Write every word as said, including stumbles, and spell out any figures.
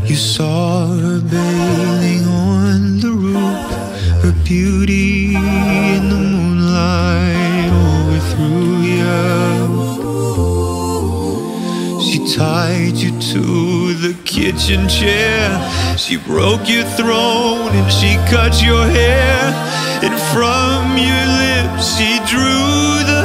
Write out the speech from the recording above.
You saw her bathing on the roof, her beauty in the moonlight overthrew you. She tied you to the kitchen chair, she broke your throne and she cut your hair, and from your lips she drew the